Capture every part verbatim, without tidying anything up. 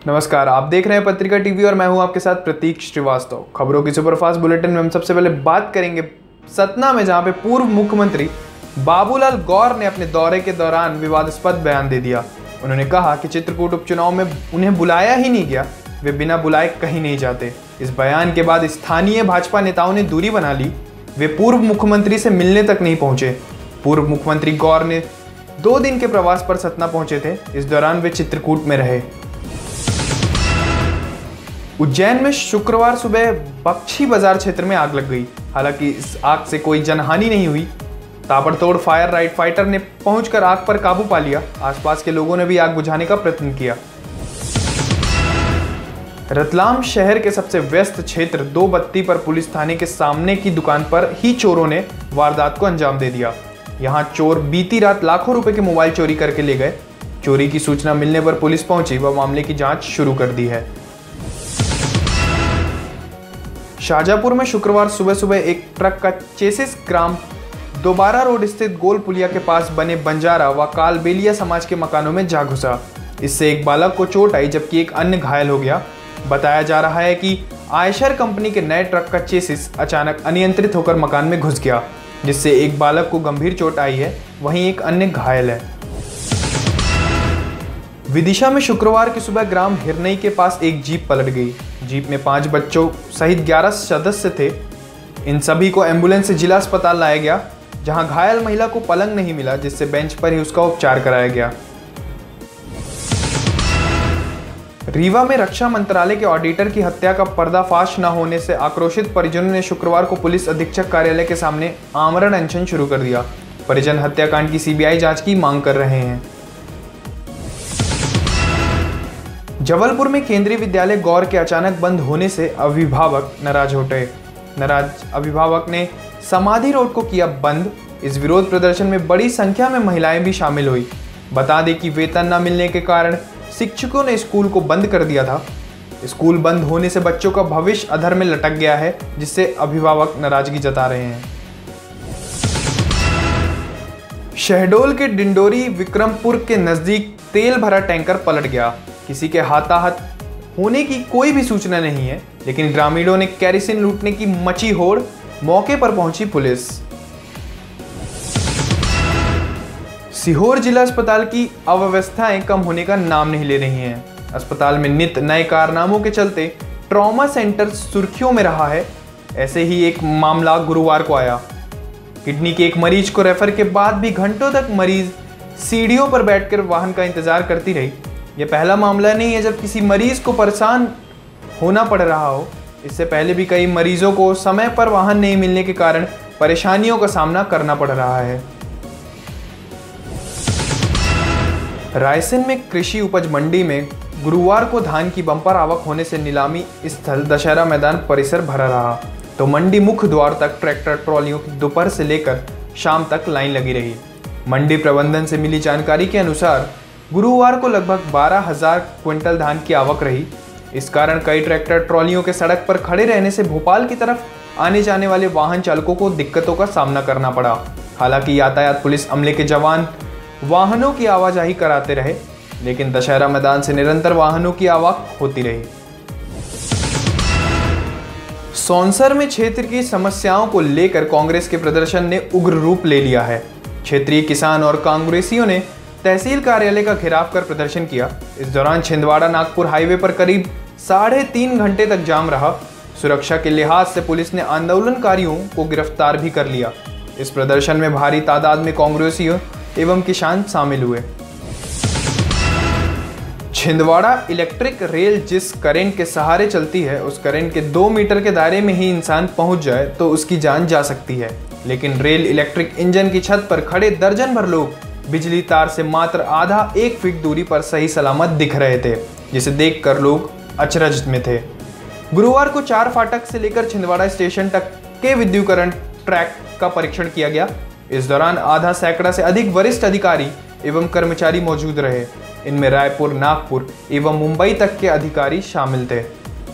नमस्कार, आप देख रहे हैं पत्रिका टीवी और मैं हूं आपके साथ प्रतीक श्रीवास्तव। खबरों की सुपरफास्ट बुलेटिन में हम सबसे पहले बात करेंगे सतना में, जहां पे पूर्व मुख्यमंत्री बाबूलाल गौर ने अपने दौरे के दौरान विवादास्पद बयान दे दिया। उन्होंने कहा कि चित्रकूट उपचुनाव में उन्हें बुलाया ही नहीं गया, वे बिना बुलाए कहीं नहीं जाते। इस बयान के बाद स्थानीय भाजपा नेताओं ने दूरी बना ली, वे पूर्व मुख्यमंत्री से मिलने तक नहीं पहुंचे। पूर्व मुख्यमंत्री गौर ने दो दिन के प्रवास पर सतना पहुंचे थे। इस दौरान वे चित्रकूट में रहे। उज्जैन में शुक्रवार सुबह बख्शी बाजार क्षेत्र में आग लग गई। हालांकि इस आग से कोई जनहानि नहीं हुई। ताबड़तोड़ फायर राइट फाइटर ने पहुंचकर आग पर काबू पा लिया। आसपास के लोगों ने भी आग बुझाने का प्रयत्न किया। रतलाम शहर के सबसे व्यस्त क्षेत्र दो बत्ती पर पुलिस थाने के सामने की दुकान पर ही चोरों ने वारदात को अंजाम दे दिया। यहां चोर बीती रात लाखों रुपए के मोबाइल चोरी करके ले गए। चोरी की सूचना मिलने पर पुलिस पहुंची व मामले की जांच शुरू कर दी है। शाहजहांपुर में शुक्रवार सुबह सुबह एक ट्रक का चेसिस ग्राम दोबारा रोड स्थित गोल पुलिया के पास बने बंजारा व कालबेलिया समाज के मकानों में जा घुसा। इससे एक बालक को चोट आई जबकि एक अन्य घायल हो गया। बताया जा रहा है कि आयशर कंपनी के नए ट्रक का चेसिस अचानक अनियंत्रित होकर मकान में घुस गया, जिससे एक बालक को गंभीर चोट आई है, वहीं एक अन्य घायल है। विदिशा में शुक्रवार की सुबह ग्राम हिरनई के पास एक जीप पलट गई। जीप में पांच बच्चों सहित ग्यारह सदस्य थे। इन सभी को एम्बुलेंस से जिला अस्पताल लाया गया, जहां घायल महिला को पलंग नहीं मिला, जिससे बेंच पर ही उसका उपचार कराया गया। रीवा में रक्षा मंत्रालय के ऑडिटर की हत्या का पर्दाफाश न होने से आक्रोशित परिजनों ने शुक्रवार को पुलिस अधीक्षक कार्यालय के सामने आमरण अनशन शुरू कर दिया। परिजन हत्याकांड की सीबीआई जांच की मांग कर रहे हैं। जबलपुर में केंद्रीय विद्यालय गौर के अचानक बंद होने से अभिभावक नाराज हो गए। नाराज अभिभावक ने समाधि रोड को किया बंद। इस विरोध प्रदर्शन में बड़ी संख्या में महिलाएं भी शामिल हुई। बता दें कि वेतन न मिलने के कारण शिक्षकों ने स्कूल को बंद कर दिया था। स्कूल बंद होने से बच्चों का भविष्य अधर में लटक गया है, जिससे अभिभावक नाराजगी जता रहे हैं। शहडोल के डिंडोरी विक्रमपुर के नजदीक तेल भरा टैंकर पलट गया। किसी के हाथाहाथ होने की कोई भी सूचना नहीं है, लेकिन ग्रामीणों ने केरोसिन लूटने की मची होड़। मौके पर पहुंची पुलिस। सीहोर जिला अस्पताल की अव्यवस्थाएं कम होने का नाम नहीं ले रही हैं। अस्पताल में नित नए कारनामों के चलते ट्रॉमा सेंटर सुर्खियों में रहा है। ऐसे ही एक मामला गुरुवार को आया। किडनी के एक मरीज को रेफर के बाद भी घंटों तक मरीज सीढ़ियों पर बैठकर वाहन का इंतजार करती रही। यह पहला मामला नहीं है जब किसी मरीज को परेशान होना पड़ रहा हो। इससे पहले भी कई मरीजों को समय पर वाहन नहीं मिलने के कारण परेशानियों का सामना करना पड़ रहा है। रायसेन में कृषि उपज मंडी में गुरुवार को धान की बम्पर आवक होने से नीलामी स्थल दशहरा मैदान परिसर भरा रहा, तो मंडी मुख्य द्वार तक ट्रैक्टर ट्रॉलियों की दोपहर से लेकर शाम तक लाइन लगी रही। मंडी प्रबंधन से मिली जानकारी के अनुसार गुरुवार को लगभग बारह हजार क्विंटल धान की आवक रही। इस कारण कई ट्रैक्टर ट्रॉलियों के सड़क पर खड़े रहने से भोपाल की तरफ आने जाने वाले वाहन चालकों को दिक्कतों का सामना करना पड़ा। हालांकि यातायात पुलिस अमले के जवान वाहनों की आवाजाही कराते रहे, लेकिन दशहरा मैदान से निरंतर वाहनों की आवक होती रही। सौंसर में क्षेत्र की समस्याओं को लेकर कांग्रेस के प्रदर्शन ने उग्र रूप ले लिया है। क्षेत्रीय किसान और कांग्रेसियों ने तहसील कार्यालय का घेराव कर प्रदर्शन किया। इस दौरान छिंदवाड़ा नागपुर हाईवे पर करीब साढ़े तीन घंटे तक जाम रहा। सुरक्षा के लिहाज से पुलिस ने आंदोलनकारियों को गिरफ्तार भी कर लिया। इस प्रदर्शन में भारी तादाद में कांग्रेसियों एवं किसान शामिल हुए। छिंदवाड़ा इलेक्ट्रिक रेल जिस करंट के सहारे चलती है, उस करंट के दो मीटर के दायरे में ही इंसान पहुंच जाए तो उसकी जान जा सकती है, लेकिन रेल इलेक्ट्रिक इंजन की छत पर खड़े दर्जन भर लोग बिजली तार से मात्र आधा एक फीट दूरी पर सही सलामत दिख रहे थे, जिसे देखकर लोग अचरज में थे। गुरुवार को चार फाटक से लेकर छिंदवाड़ा स्टेशन तक के विद्युतीकरण ट्रैक का परीक्षण किया गया। इस दौरान आधा सैकड़ा से अधिक वरिष्ठ अधिकारी एवं कर्मचारी मौजूद रहे। इनमें रायपुर, नागपुर एवं मुंबई तक के अधिकारी शामिल थे।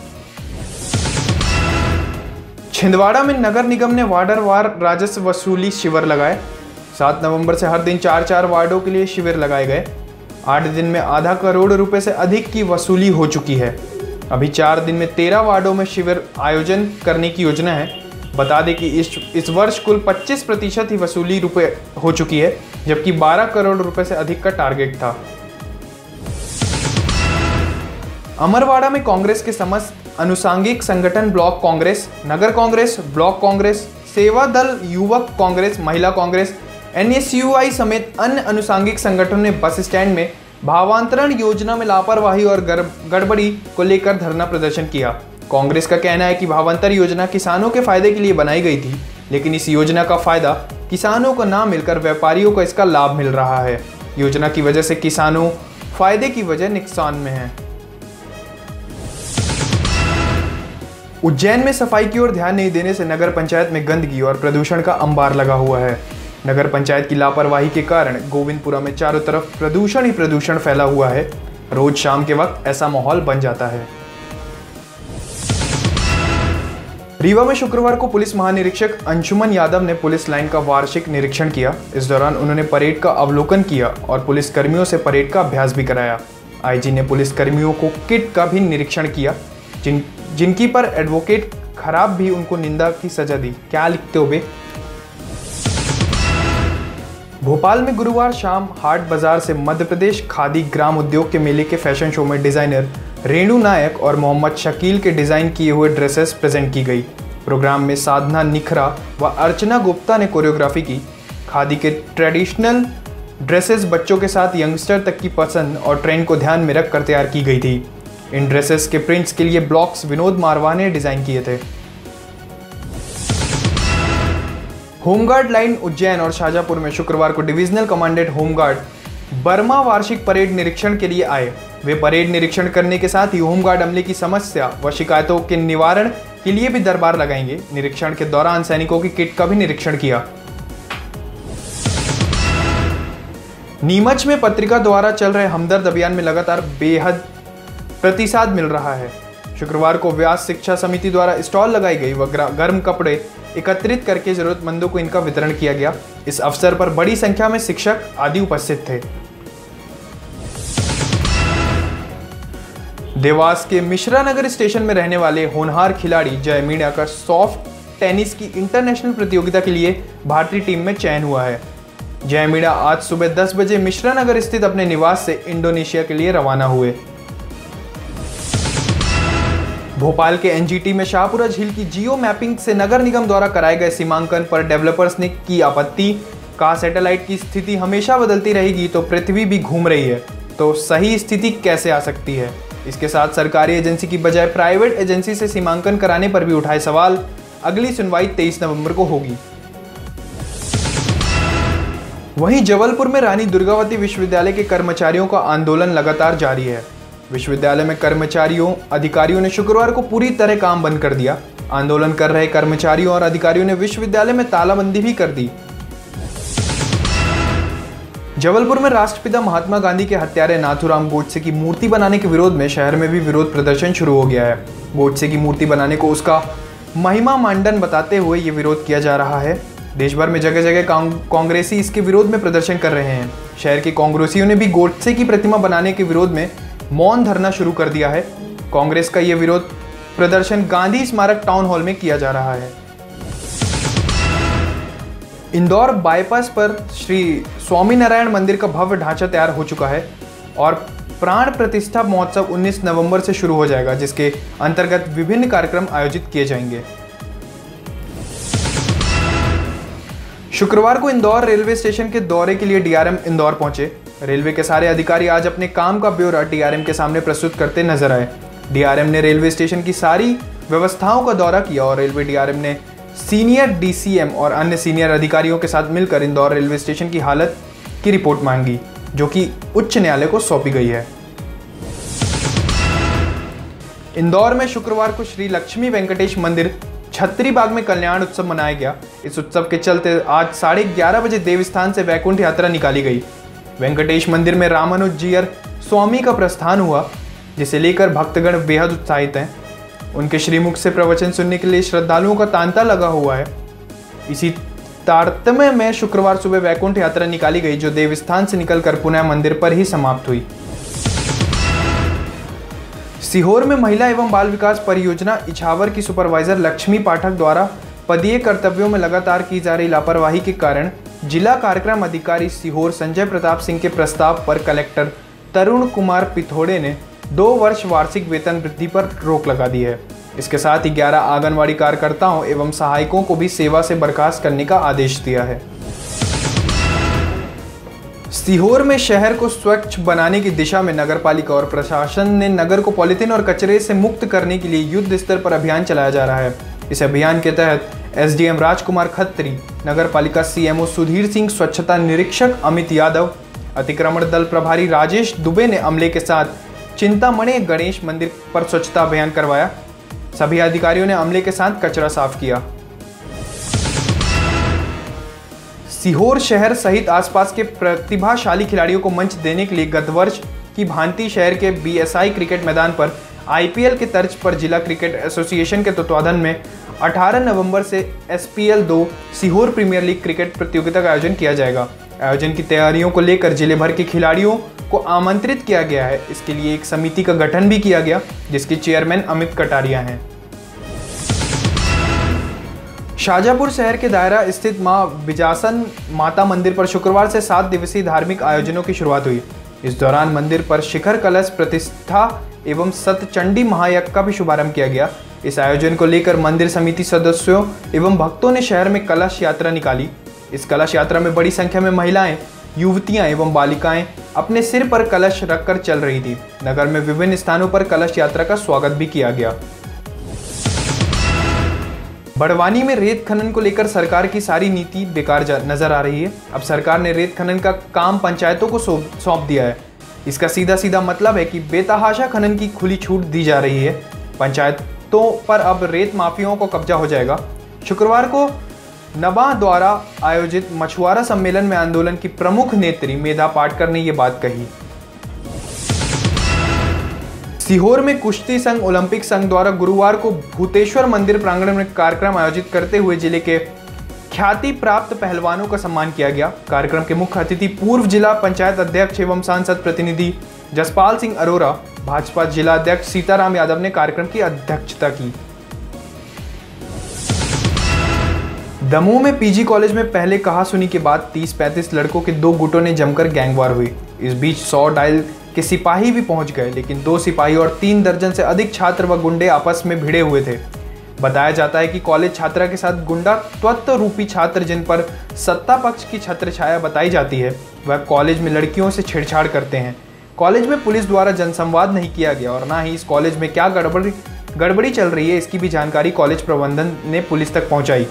छिंदवाड़ा में नगर निगम ने वार्डरवार राजस्व वसूली शिविर लगाए। सात नवंबर से हर दिन चार चार वार्डों के लिए शिविर लगाए गए। आठ दिन में आधा करोड़ रुपए से अधिक की वसूली हो चुकी है। अभी चार दिन में तेरह वार्डों में शिविर आयोजन करने की योजना है। बता दें कि इस इस वर्ष कुल पच्चीस प्रतिशत ही वसूली रुपए हो चुकी है, जबकि बारह करोड़ रुपए से अधिक का टारगेट था। अमरवाड़ा में कांग्रेस के समस्त अनुसांगिक संगठन ब्लॉक कांग्रेस, नगर कांग्रेस, ब्लॉक कांग्रेस, सेवा दल, युवक कांग्रेस, महिला Congress, N S U I समेत अन्य अनुसांगिक संगठनों ने बस स्टैंड में भावांतरण योजना में लापरवाही और गड़बड़ी को लेकर धरना प्रदर्शन किया। कांग्रेस का कहना है कि भावांतर योजना किसानों के फायदे के लिए बनाई गई थी, लेकिन इस योजना का फायदा किसानों को ना मिलकर व्यापारियों को इसका लाभ मिल रहा है। योजना की वजह से किसानों फायदे की वजह नुकसान में है। उज्जैन में सफाई की ओर ध्यान नहीं देने से नगर पंचायत में गंदगी और प्रदूषण का अंबार लगा हुआ है। नगर पंचायत की लापरवाही के कारण गोविंदपुरा में चारों तरफ प्रदूषण ही प्रदूषण फैला हुआ है। रोज शाम के वक्त ऐसा माहौल बन जाता है। रीवा में शुक्रवार को पुलिस महानिरीक्षक अंशुमन यादव ने पुलिस लाइन का वार्षिक निरीक्षण किया। इस दौरान उन्होंने परेड का अवलोकन किया और पुलिस कर्मियों से परेड का अभ्यास भी कराया। आईजी ने पुलिस कर्मियों को किट का भी निरीक्षण किया, जिन जिनकी पर एडवोकेट खराब भी उनको निंदा की सजा दी। क्या लिखते हो बे? भोपाल में गुरुवार शाम हाट बाजार से मध्य प्रदेश खादी ग्राम उद्योग के मेले के फैशन शो में डिजाइनर रेणु नायक और मोहम्मद शकील के डिजाइन किए हुए ड्रेसेस प्रेजेंट की गई। प्रोग्राम में साधना निखरा व अर्चना गुप्ता ने कोरियोग्राफी की। खादी के ट्रेडिशनल ड्रेसेस बच्चों के साथ यंगस्टर तक की पसंद और ट्रेंड को ध्यान में रखकर तैयार की गई थी। इन ड्रेसेस के प्रिंट्स के लिए ब्लॉक्स विनोद मारवा ने डिजाइन किए थे। होमगार्ड लाइन उज्जैन और शाजापुर में शुक्रवार को डिविजनल कमांडेंट होमगार्ड बर्मा वार्षिक परेड निरीक्षण के लिए आए। वे परेड निरीक्षण करने के साथ ही होमगार्ड अमले की समस्या व शिकायतों के निवारण के लिए भी दरबार लगाएंगे। निरीक्षण के दौरान सैनिकों की किट का भी निरीक्षण किया। नीमच में पत्रिका द्वारा चल रहे हमदर्द अभियान में लगातार बेहद प्रतिसाद मिल रहा है। शुक्रवार को व्यास शिक्षा समिति द्वारा स्टॉल लगाई गई व गर्म कपड़े एकत्रित करके जरूरतमंदों को इनका वितरण किया गया। इस अवसर पर बड़ी संख्या में शिक्षक आदि उपस्थित थे। देवास के मिश्रा नगर स्टेशन में रहने वाले होनहार खिलाड़ी जय मीणा का सॉफ्ट टेनिस की इंटरनेशनल प्रतियोगिता के लिए भारतीय टीम में चयन हुआ है। जय मीणा आज सुबह दस बजे मिश्रा नगर स्थित अपने निवास से इंडोनेशिया के लिए रवाना हुए। भोपाल के एन जी टी में शाहपुरा झील की जियो मैपिंग से नगर निगम द्वारा कराए गए सीमांकन पर डेवलपर्स ने की आपत्ति। कहा सैटेलाइट की स्थिति हमेशा बदलती रहेगी तो पृथ्वी भी घूम रही है, तो सही स्थिति कैसे आ सकती है। इसके साथ सरकारी एजेंसी की बजाय प्राइवेट एजेंसी से सीमांकन कराने पर भी उठाए सवाल। अगली सुनवाई तेईस नवंबर को होगी। वहीं जबलपुर में रानी दुर्गावती विश्वविद्यालय के कर्मचारियों का आंदोलन लगातार जारी है। विश्वविद्यालय में कर्मचारियों अधिकारियों ने शुक्रवार को पूरी तरह काम बंद कर दिया। आंदोलन कर रहे कर्मचारियों और अधिकारियों ने विश्वविद्यालय में तालाबंदी भी कर दी। जबलपुर में राष्ट्रपिता महात्मा गांधी के हत्यारे नाथूराम गोडसे की मूर्ति बनाने के विरोध में शहर में भी विरोध प्रदर्शन शुरू हो गया है। गोडसे की मूर्ति बनाने को उसका महिमा मांडन बताते हुए ये विरोध किया जा रहा है। देश भर में जगह जगह कांग्रेसी इसके विरोध में प्रदर्शन कर रहे हैं। शहर के कांग्रेसियों ने भी गोडसे की प्रतिमा बनाने के विरोध में मौन धरना शुरू कर दिया है। कांग्रेस का यह विरोध प्रदर्शन गांधी स्मारक टाउन हॉल में किया जा रहा है। इंदौर बाईपास पर श्री स्वामीनारायण मंदिर का भव्य ढांचा तैयार हो चुका है और प्राण प्रतिष्ठा महोत्सव उन्नीस नवंबर से शुरू हो जाएगा, जिसके अंतर्गत विभिन्न कार्यक्रम आयोजित किए जाएंगे। शुक्रवार को इंदौर रेलवे स्टेशन के दौरे के लिए डी आर एम इंदौर पहुंचे। रेलवे के सारे अधिकारी आज अपने काम का ब्यौरा डी आर एम के सामने प्रस्तुत करते नजर आए। डी आर एम ने रेलवे स्टेशन की सारी व्यवस्थाओं का दौरा किया और रेलवे डी आर एम ने सीनियर डी सी एम और अन्य सीनियर अधिकारियों के साथ मिलकर इंदौर रेलवे स्टेशन की हालत की रिपोर्ट मांगी, जो कि उच्च न्यायालय को सौंपी गई है। इंदौर में शुक्रवार को श्री लक्ष्मी वेंकटेश मंदिर छत्री बाग में कल्याण उत्सव मनाया गया। इस उत्सव के चलते आज साढ़े ग्यारह बजे देवस्थान से वैकुंठ यात्रा निकाली गई। वेंकटेश मंदिर में रामानुज जीयर स्वामी का प्रस्थान हुआ, जिसे लेकर भक्तगण बेहद उत्साहित हैं। उनके श्रीमुख से प्रवचन सुनने के लिए श्रद्धालुओं का तांता लगा हुआ है। इसी तारतम्य में शुक्रवार सुबह वैकुंठ यात्रा निकाली गई, जो देवस्थान से निकलकर पुनः मंदिर पर ही समाप्त हुई। सीहोर में महिला एवं बाल विकास परियोजना इछावर की सुपरवाइजर लक्ष्मी पाठक द्वारा पदीय कर्तव्यों में लगातार की जा रही लापरवाही के कारण जिला कार्यक्रम अधिकारी सीहोर संजय प्रताप सिंह के प्रस्ताव पर कलेक्टर तरुण कुमार पिथोड़े ने दो वर्ष वार्षिक वेतन वृद्धि पर रोक लगा दी है। इसके साथ ही ग्यारह आंगनवाड़ी कार्यकर्ताओं एवं सहायकों को भी सेवा से बर्खास्त करने का आदेश दिया है। सीहोर में शहर को स्वच्छ बनाने की दिशा में नगरपालिका और प्रशासन ने नगर को पॉलीथीन और कचरे से मुक्त करने के लिए युद्ध स्तर पर अभियान चलाया जा रहा है। इस अभियान के तहत एसडीएम राजकुमार खत्री, नगरपालिका सीएमओ सुधीर सिंह, स्वच्छता निरीक्षक अमित यादव, अतिक्रमण दल प्रभारी राजेश दुबे ने अमले के साथ चिंतामणि गणेश मंदिर पर स्वच्छता अभियान करवाया। सभी अधिकारियों ने अमले के साथ कचरा साफ किया। सीहोर शहर सहित आसपास के प्रतिभाशाली खिलाड़ियों को मंच देने के लिए गत वर्ष की भांति शहर के बीएसआई क्रिकेट मैदान पर आईपीएल के तर्ज पर जिला क्रिकेट एसोसिएशन के तत्वाधान में अठारह नवंबर से एसपीएल दो सीहोर प्रीमियर लीग क्रिकेट प्रतियोगिता का आयोजन किया जाएगा। आयोजन की तैयारियों को लेकर जिले भर के खिलाड़ियों को आमंत्रित किया गया है। इसके लिए एक समिति का गठन भी किया गया, जिसके चेयरमैन अमित कटारिया हैं। शाजापुर शहर के दायरा स्थित मां बिजासन माता मंदिर पर शुक्रवार से सात दिवसीय धार्मिक आयोजनों की शुरुआत हुई। इस दौरान मंदिर पर शिखर कलश प्रतिष्ठा एवं सतचंडी महायज्ञ का भी शुभारंभ किया गया। इस आयोजन को लेकर मंदिर समिति सदस्यों एवं भक्तों ने शहर में कलश यात्रा निकाली। इस कलश यात्रा में बड़ी संख्या में महिलाएं, युवतियां एवं बालिकाएं अपने सिर पर कलश रखकर चल रही थी। नगर में विभिन्न स्थानों पर कलश यात्रा का स्वागत भी किया गया। बड़वानी में रेत खनन को लेकर सरकार की सारी नीति बेकार नजर आ रही है। अब सरकार ने रेत खनन का काम पंचायतों को सौंप दिया है। इसका सीधा सीधा मतलब है कि बेतहाशा खनन की खुली छूट दी जा रही है। पंचायतों पर अब रेत माफियाओं को कब्जा हो जाएगा। शुक्रवार को नबाह द्वारा आयोजित मछुआरा सम्मेलन में आंदोलन की प्रमुख नेत्री मेधा पाटकर ने ये बात कही। सीहोर में कुश्ती संघ ओलंपिक संघ द्वारा गुरुवार को भूतेश्वर मंदिर प्रांगण में कार्यक्रम आयोजित करते हुए जिले के ख्याति प्राप्त पहलवानों का सम्मान किया गया। कार्यक्रम के मुख्य अतिथि पूर्व जिला पंचायत अध्यक्ष एवं सांसद प्रतिनिधि जसपाल सिंह अरोरा, भाजपा जिला अध्यक्ष सीताराम यादव ने कार्यक्रम की अध्यक्षता की। दमोह में पीजी कॉलेज में पहले कहा सुनी के बाद तीस पैंतीस लड़कों के दो गुटों ने जमकर गैंगवार हुई। इस बीच सौ डायल के सिपाही भी पहुंच गए, लेकिन दो सिपाही और तीन दर्जन से अधिक छात्र व गुंडे आपस में भिड़े हुए थे। बताया जाता है कि कॉलेज छात्रा के साथ गुंडा तत्व रूपी छात्र, जिन पर सत्ता पक्ष की छत्र छाया बताई जाती है, वह कॉलेज में लड़कियों से छेड़छाड़ करते हैं। कॉलेज में पुलिस द्वारा जनसंवाद नहीं किया गया और न ही इस कॉलेज में क्या गड़बड़ी गड़बड़ी चल रही है, इसकी भी जानकारी कॉलेज प्रबंधन ने पुलिस तक पहुंचाई।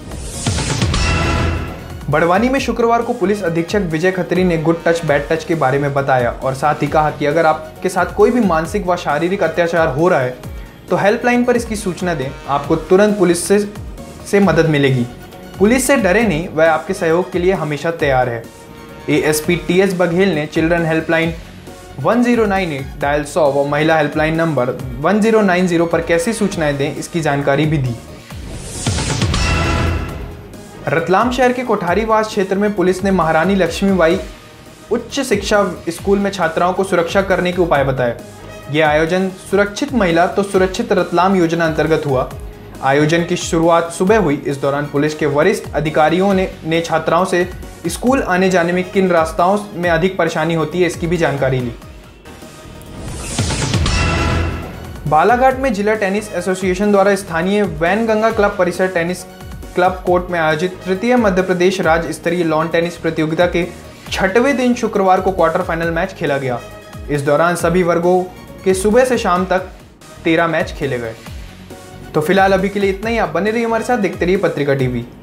बड़वानी में शुक्रवार को पुलिस अधीक्षक विजय खत्री ने गुड टच बैड टच के बारे में बताया और साथ ही कहा कि अगर आपके साथ कोई भी मानसिक व शारीरिक अत्याचार हो रहा है तो हेल्पलाइन पर इसकी सूचना दें। आपको तुरंत पुलिस से, से मदद मिलेगी। पुलिस से डरे नहीं, वह आपके सहयोग के लिए हमेशा तैयार है। एएसपी टीएस बघेल ने children helpline one zero nine eight dial सौ व महिला helpline number one zero nine zero पर कैसी सूचनाएं दें, इसकी जानकारी भी दी। रतलाम शहर के कोठारीवास क्षेत्र में पुलिस ने महारानी लक्ष्मीबाई उच्च शिक्षा स्कूल में छात्राओं को सुरक्षा करने के उपाय बताए। यह आयोजन सुरक्षित महिला तो सुरक्षित रतलाम योजना अंतर्गत हुआ। आयोजन की शुरुआत सुबह हुई। इस दौरान पुलिस के वरिष्ठ अधिकारियों ने, ने छात्राओं से स्कूल आने जाने में किन रास्ताओं में अधिक परेशानी होती है, इसकी भी जानकारी ली। बालाघाट में जिला टेनिस एसोसिएशन द्वारा स्थानीय वैनगंगा क्लब परिसर टेनिस क्लब कोर्ट में आयोजित तृतीय मध्य प्रदेश राज्य स्तरीय लॉन टेनिस प्रतियोगिता के छठवें दिन शुक्रवार को क्वार्टर फाइनल मैच खेला गया। इस दौरान सभी वर्गों के सुबह से शाम तक तेरह मैच खेले गए। तो फिलहाल अभी के लिए इतना ही। आप बने रहिए हमारे साथ, देखते रहिए पत्रिका टीवी।